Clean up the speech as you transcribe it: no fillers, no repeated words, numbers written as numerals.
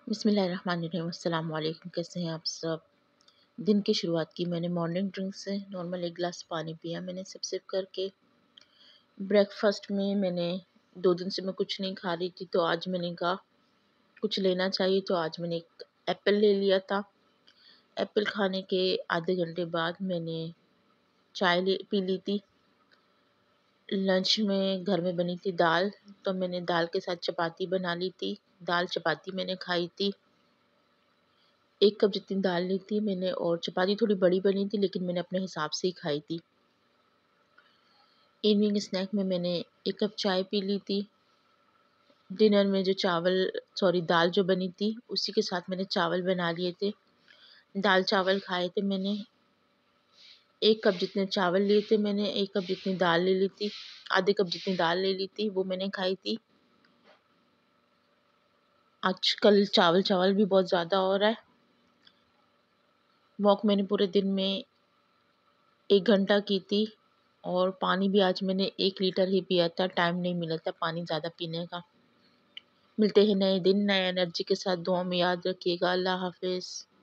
बिस्मिल्लाहिर्रहमानिर्रहीम। अस्सलाम वालेकुम। कैसे हैं आप सब। दिन की शुरुआत की मैंने मॉर्निंग ड्रिंक से। नॉर्मल एक गिलास पानी पिया मैंने सिप सिप करके। ब्रेकफास्ट में मैंने 2 दिन से मैं कुछ नहीं खा रही थी, तो आज मैंने कहा कुछ लेना चाहिए, तो आज मैंने एक एप्पल ले लिया था। एप्पल खाने के आधे घंटे बाद मैंने चाय पी ली थी। लंच में घर में बनी थी दाल, तो मैंने दाल के साथ चपाती बना ली थी। दाल चपाती मैंने खाई थी। 1 कप जितनी दाल ली थी मैंने, और चपाती थोड़ी बड़ी बनी थी, लेकिन मैंने अपने हिसाब से ही खाई थी। इवनिंग स्नैक में मैंने 1 कप चाय पी ली थी। डिनर में दाल जो बनी थी उसी के साथ मैंने चावल बना लिए थे। दाल चावल खाए थे मैंने। 1 कप जितने चावल लिए थे मैंने, 1 कप जितनी दाल ले ली थी, आधे कप जितनी दाल ले ली थी, वो मैंने खाई थी। आजकल चावल चावल भी बहुत ज़्यादा हो रहा है। वॉक मैंने पूरे दिन में 1 घंटा की थी, और पानी भी आज मैंने 1 लीटर ही पिया था। टाइम नहीं मिला था पानी ज़्यादा पीने का। मिलते हैं नए दिन नए एनर्जी के साथ। दुआ में याद रखिएगा। अल्लाह हाफ़िज़।